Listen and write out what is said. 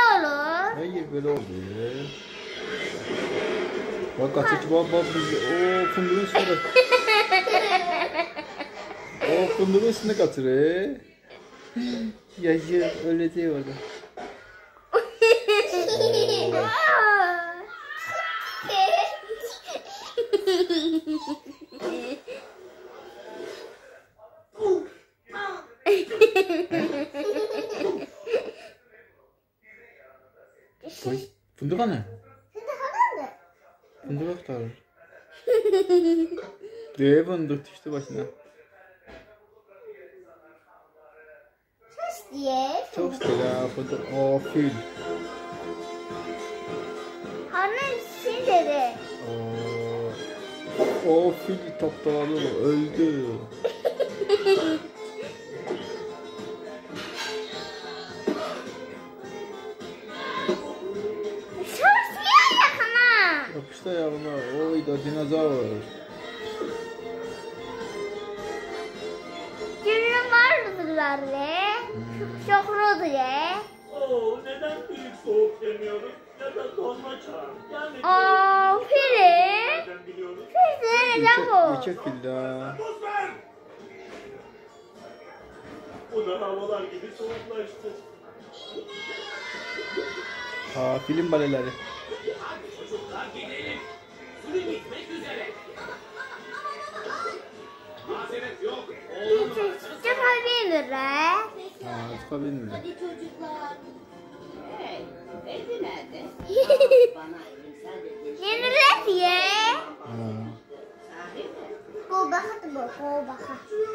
olur. Hayır böyle oldu. Bak kaçıcı bak bizi. O fındığın üstüne bak. O fındığın üstüne katır. Yaşıyor öyle değil orada. Koy. Fındık anne. Fındık aktarır. Diye fındık düştü başına. Sus diye. Çok güzel fındık. O fil. Hani şey dedi. O fil toptalı öldü. Sus diye yakına. Yapıştı ayağıma. Oy da dinozor. Cümle var mıdırlarla? Şokru diye. Oo, neden büyük soğuk demiyoruz ya da donma çağı? Yani Fili. nereden biliyoruz? Fili neden bu? Geçek filla. Buz ver! Bu da havalar gibi soğuklaştı. Ha film baleleri. Hadi çocuklar gidelim. Sürü gitmek üzere. Mazeret yok. Oğlum. Çok haberim Ha çıkabilir mi? Hadi çocuklar. Hey, Ece nerede? Bana sen de Yeni diye. Ha. sahi mi? Bu bakat bu. Bu bakat.